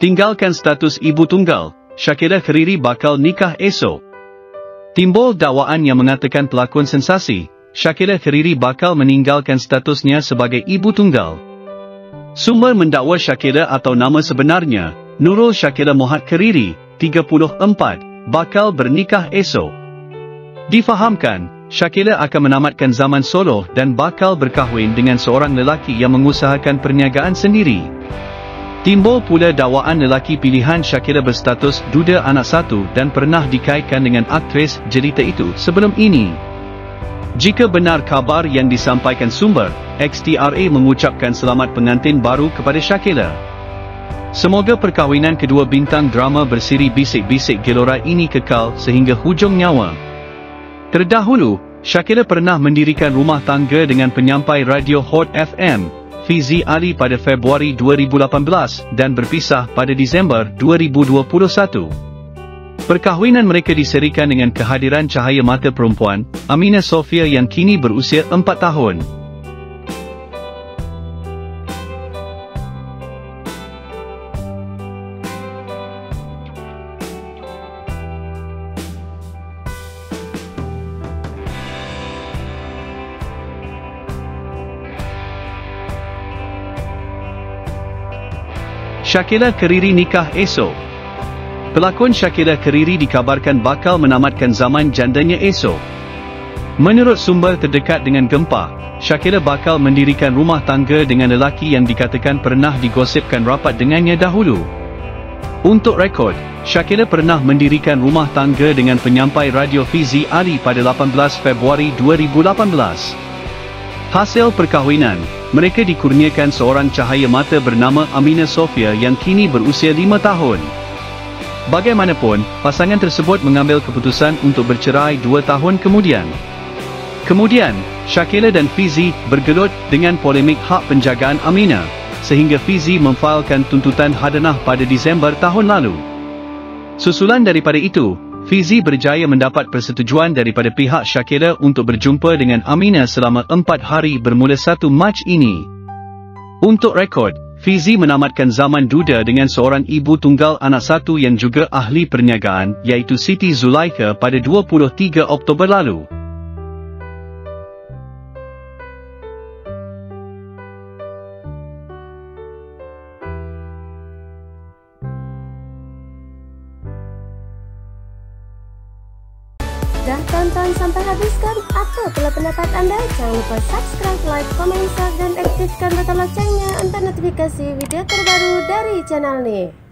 Tinggalkan status ibu tunggal, Shakira Khairi bakal nikah esok. Timbul dakwaan yang mengatakan pelakon sensasi, Shakira Khairi bakal meninggalkan statusnya sebagai ibu tunggal. Sumber mendakwa Shakira atau nama sebenarnya, Nurul Shakira Mohd Khairi, 34, bakal bernikah esok. Difahamkan, Shakira akan menamatkan zaman solo dan bakal berkahwin dengan seorang lelaki yang mengusahakan perniagaan sendiri. Timbul pula dakwaan lelaki pilihan Shakira berstatus duda anak satu dan pernah dikaitkan dengan aktris jelita itu sebelum ini. Jika benar khabar yang disampaikan sumber, XTRA mengucapkan selamat pengantin baru kepada Shakira. Semoga perkahwinan kedua bintang drama bersiri bisik-bisik gelora ini kekal sehingga hujung nyawa. Terdahulu, Shakira pernah mendirikan rumah tangga dengan penyampai radio Hot FM, Fizi Ali pada Februari 2018 dan berpisah pada Disember 2021. Perkahwinan mereka diserikan dengan kehadiran cahaya mata perempuan, Amina Sofia yang kini berusia 4 tahun. Shakira Khairi nikah esok. Pelakon Shakira Khairi dikabarkan bakal menamatkan zaman jandanya esok. Menurut sumber terdekat dengan Gempa, Shakira bakal mendirikan rumah tangga dengan lelaki yang dikatakan pernah digosipkan rapat dengannya dahulu. Untuk rekod, Shakira pernah mendirikan rumah tangga dengan penyampai radio Fizi Ali pada 18 Februari 2018. Hasil perkahwinan, mereka dikurniakan seorang cahaya mata bernama Amina Sofia yang kini berusia 5 tahun. Bagaimanapun, pasangan tersebut mengambil keputusan untuk bercerai 2 tahun kemudian. Kemudian, Shakira dan Fizi bergelut dengan polemik hak penjagaan Amina, sehingga Fizi memfailkan tuntutan hadanah pada Disember tahun lalu. Susulan daripada itu, Fizi berjaya mendapat persetujuan daripada pihak Shakira untuk berjumpa dengan Amina selama 4 hari bermula 1 Mac ini. Untuk rekod, Fizi menamatkan zaman duda dengan seorang ibu tunggal anak satu yang juga ahli perniagaan iaitu Siti Zulaikha pada 23 Oktober lalu. Dah tonton sampai habis kan? Apa pula pendapat anda? Jangan lupa subscribe, like, komen, share dan aktifkan tombol loncengnya untuk notifikasi video terbaru dari channel ini.